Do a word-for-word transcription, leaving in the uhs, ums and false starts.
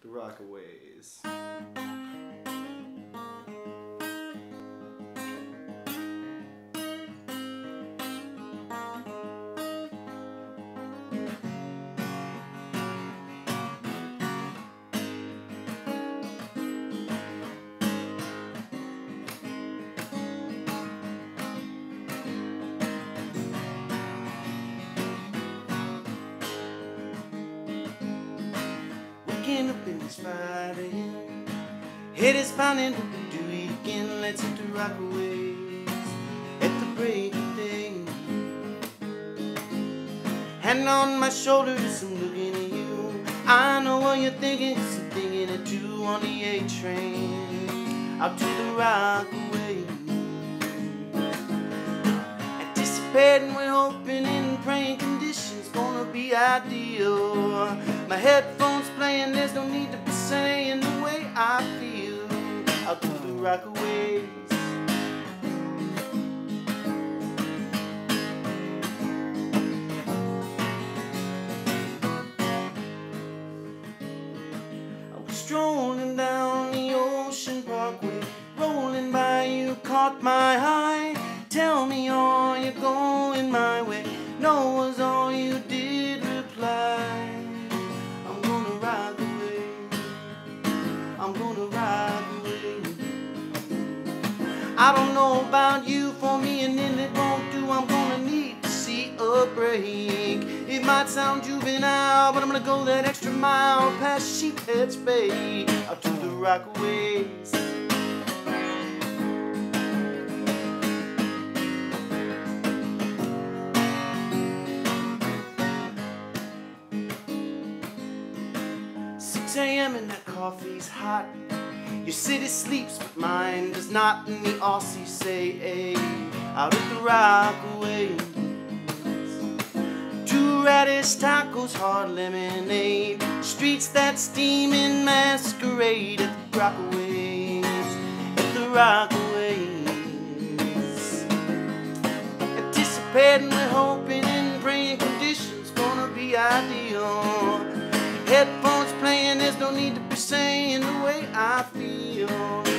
the Rockaways. Up in this Friday, head is pounding, hoping to do it again. Let's hit the Rockaways at the break of day. Hand on my shoulder as I'm looking at you. I know what you're thinking, 'cause I'm thinking it too. On the A train out to the Rockaway, anticipating, we're hoping and praying conditions gonna be ideal. My headphones playing, there's no need to be saying the way I feel. Out to the Rockaways. I was strolling down the Ocean Parkway, rolling by you, caught my eye. Tell me, are you going my way? No was all you did reply. I'm gonna rock away, I'm gonna rock away. I don't know about you, for me an inlet won't do. I'm gonna need to see a break. It might sound juvenile, but I'm gonna go that extra mile past Sheepshead Bay, out to the Rockaways. six A M and that coffee's hot. Your city sleeps, but mine does not. And the Aussies say, hey, out at the Rockaways. Two radish tacos, hard lemonade, streets that steam in masquerade. At the Rockaways, at the Rockaways. Anticipating, we're hoping and praying conditions gonna be ideal. Headphones playing, there's no need to be saying the way I feel.